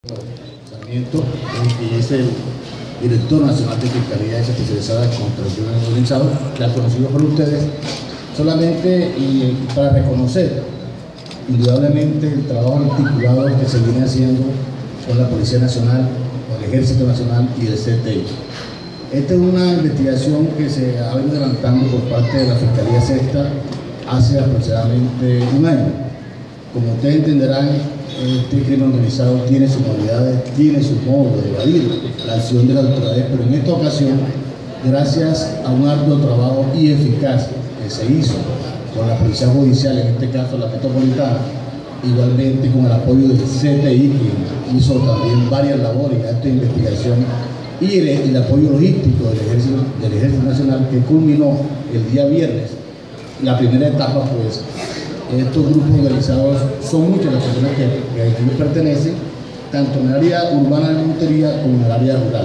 Sarmiento, que es el director nacional de Fiscalías Especializada contra el Crimen Organizado, que ha conocido por ustedes, solamente para reconocer indudablemente el trabajo articulado que se viene haciendo con la Policía Nacional, con el Ejército Nacional y el CTI. Esta es una investigación que se ha venido adelantando por parte de la Fiscalía Sexta hace aproximadamente un año. Como ustedes entenderán, este crimen organizado tiene sus modalidades, tiene su modo de evadir la acción de las autoridades, pero en esta ocasión, gracias a un arduo trabajo y eficaz que se hizo con la Policía Judicial, en este caso la Metropolitana, igualmente con el apoyo del CTI, que hizo también varias labores en actos de investigación, y el apoyo logístico del Ejército Nacional, que culminó el día viernes. La primera etapa, pues, estos grupos organizados son muchas las personas que aquí pertenecen, tanto en el área urbana de Montería como en el área rural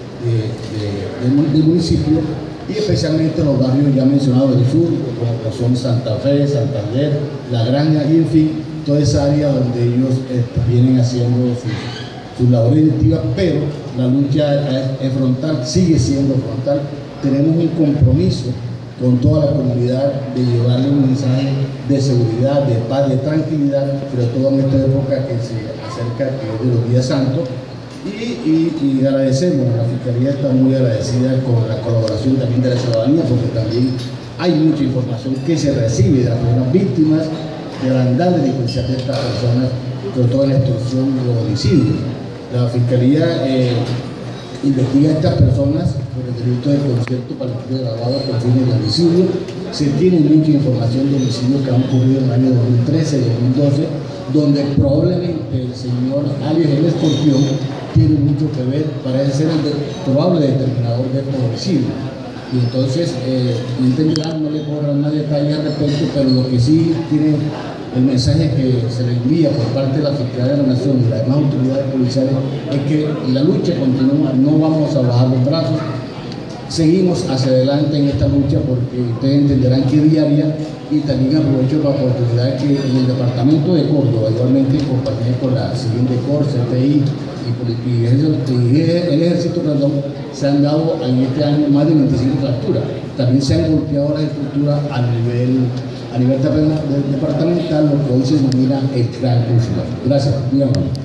del municipio, y especialmente los barrios ya mencionados del sur, como son Santa Fe, Santander, La Granja, y en fin, toda esa área donde ellos vienen haciendo sus labores delictivas, pero la lucha es frontal, sigue siendo frontal. Tenemos un compromiso con toda la comunidad de llevarle un mensaje de seguridad, de paz, de tranquilidad, sobre todo en esta época que se acerca, que es de los días santos, y agradecemos, la Fiscalía está muy agradecida con la colaboración también de la ciudadanía, porque también hay mucha información que se recibe de las personas víctimas de la andar delincuencial de estas personas, sobre todo en la extorsión y los homicidios. La Fiscalía investiga a estas personas por el delito de concierto para el de grabado con fines de homicidio. Se tiene mucha información de homicidios que han ocurrido en el año 2013 y 2012, donde probablemente el señor alias el Escorpión tiene mucho que ver, parece ser el probable determinador de estos homicidios. Y entonces, no le puedo dar más detalles al respecto, pero lo que sí tiene el mensaje que se le envía por parte de la Fiscalía de la Nación y las demás autoridades policiales es que la lucha continúa, no vamos a bajar los brazos, seguimos hacia adelante en esta lucha, porque ustedes entenderán que es diaria, y también aprovecho la oportunidad que en el departamento de Córdoba, igualmente en compañía con la siguiente COR, CTI y el Ejército, se han dado en este año más de 25 capturas. También se han golpeado las estructuras a nivel departamental, lo que hoy se denomina el Gran Consulado. Gracias, muy amable.